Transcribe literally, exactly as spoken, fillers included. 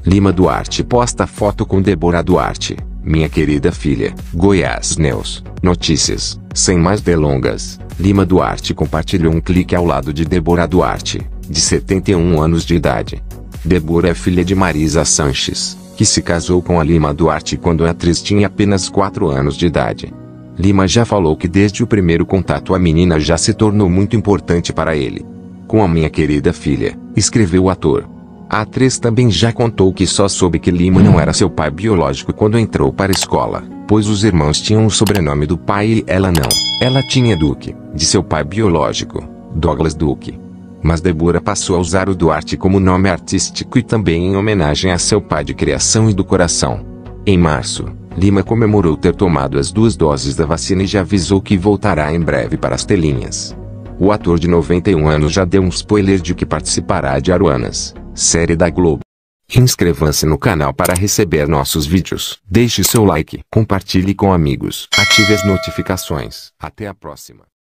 Lima Duarte posta foto com Débora Duarte, minha querida filha. Goiás News Notícias. Sem mais delongas, Lima Duarte compartilhou um clique ao lado de Débora Duarte, de setenta e um anos de idade. Débora é filha de Marisa Sanches, que se casou com a Lima Duarte quando a atriz tinha apenas quatro anos de idade. Lima já falou que desde o primeiro contato a menina já se tornou muito importante para ele. Com a minha querida filha, escreveu o ator. A atriz também já contou que só soube que Lima não era seu pai biológico quando entrou para a escola, pois os irmãos tinham o sobrenome do pai e ela não. Ela tinha Duque, de seu pai biológico, Douglas Duque. Mas Débora passou a usar o Duarte como nome artístico e também em homenagem a seu pai de criação e do coração. Em março, Lima comemorou ter tomado as duas doses da vacina e já avisou que voltará em breve para as telinhas. O ator de noventa e um anos já deu um spoiler de que participará de Aruanas, série da Globo. Inscreva-se no canal para receber nossos vídeos. Deixe seu like, compartilhe com amigos, ative as notificações. Até a próxima.